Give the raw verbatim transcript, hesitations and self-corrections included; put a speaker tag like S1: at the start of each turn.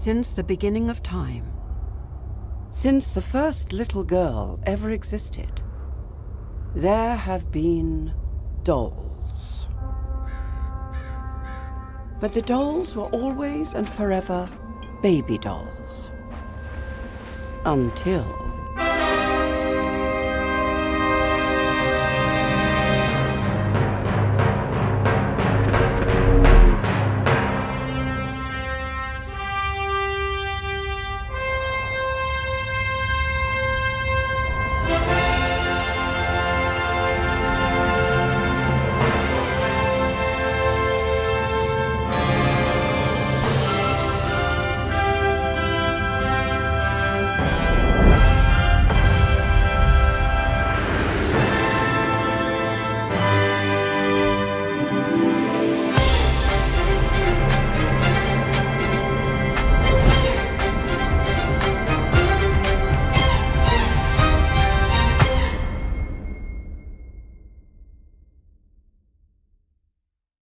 S1: Since the beginning of time, since the first little girl ever existed, there have been dolls. But the dolls were always and forever baby dolls. Until